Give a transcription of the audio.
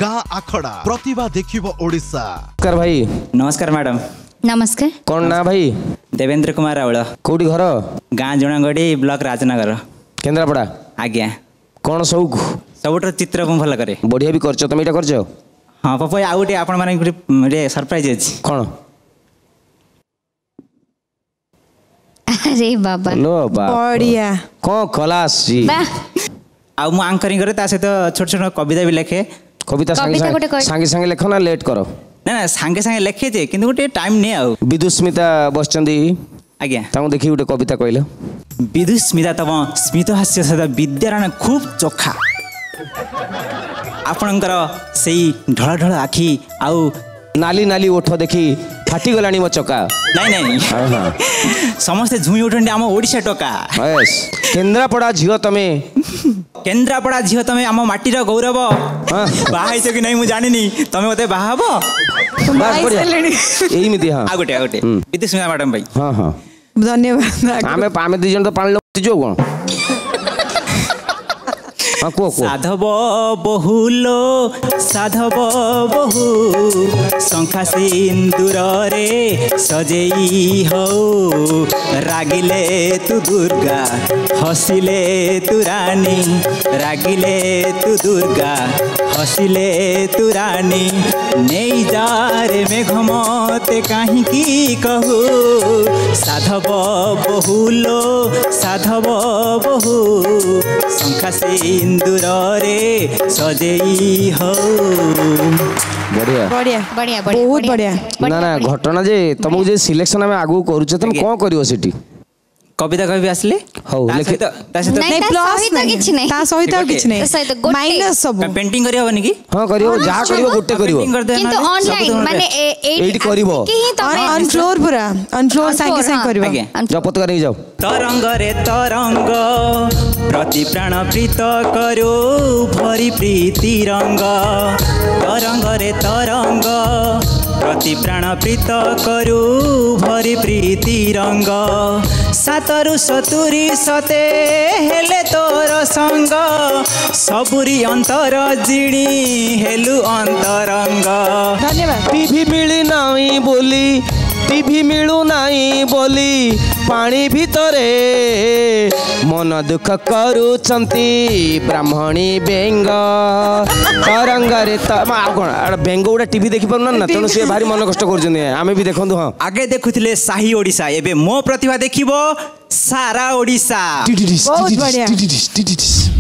गाँ आखड़ा प्रतिभा देखिबो ओडिशा। नमस्कार भाई। नमस्कार मैडम। नमस्कार। कौन ना भाई? देवेंद्र कुमार राउल। कोठी घर? गाँ जुणागढ़ी ब्लॉक राजनगर केन्द्रापड़ा। आज्ञा। कौन सौक? सबुठ चित्र को भल करे। बढ़िया भी करछ तुम एटा करछ? हाँ पपई आउ गोटे आपण माने गोटे सरप्राइज अछि। कौन? अरे बाबा लो बाप बढ़िया कौन खलास जी। आउ मु एंकरिंग करे ता सहित छोट छोट कविता भी लिखे। कविता संगे संगे लेख ना लेट करो? ना ना संगे संगे लिखे जे किंतु गोटे टाइम ने आउ। विदुस्मिता बसचंदी आज्ञा ताऊ देखि गोटे कविता कहले। विदुस्मिता तम स्मित हास्य सदा विद्यारायण खूब चोखा आपणकर सेई ढळ ढळ आखि आउ नाली नाली ओठ देखि फाटी गलानी मो चका। नहीं नहीं समस्ते झुमी उठंडी आम ओडिशा टोका। यस केन्द्रापड़ा झियो तमे। केन्द्रापड़ा झियो तमे आम माटीर गौरव। बाहाइछ कि नहीं मु जानिनी तमे मते बाहाबो। बस बढ़िया एही मिति। हां आ गोटे विदुस्मिता मैडम भाई। हां हां धन्यवाद। आमे दी जन तो पानी जो कोन साधव बहुलो साधव बहु शंखा सिंदूर रे सजेई हो रागिले तू दुर्गा हसिले तू रानी रागिले तू दुर्गा हसिले तू रानी नहीं जा रे मेघमते कहीं की कहू साधव बहुलो साधव बहु शंखा सिंदूर रे सजेई हो। बढ़िया बढ़िया बढ़िया बहुत बढ़िया। ना ना घटना जे तुमको जे सिलेक्शन में आगु करूछ तुम कोन करियो सेठी? कविता कवि आसले हो लेखे नहीं प्लस किछ नहीं ता सहित किछ नहीं माइनस सब पेंटिंग करियो बनी की? हां करियो जा करियो गोटे करियो किंतु ऑनलाइन माने एडी करिवो ऑन फ्लोर पूरा ऑन फ्लोर संगे संगे करिवो। जा पतका नहीं जाओ। तरंग रे तरंग प्रति प्राण प्रीत करो भरी प्रीति रंग तरंग रे तरंग प्रति प्राण प्रीत करू भरी प्रीति रंग सातरु सतुरी सते हेले तोर संग सबुरी अंतर जिणी हेलु अंतरंग। धन्यवाद। टीवी मिली नाही बोली टीवी मिलू नाही बोली पानी भितरे मन दुख करूचंती ब्राह्मणी बेंग तरंगरे बेंग गुड़ा टीवी देखि पारु ना तेणु सी भारी मन कष्ट कर आमे भी देखु। हाँ आगे देखुथिले साही ओडिशा एबे मो प्रतिभा देखिबो सारा ओडिशा। बहुत बढ़िया।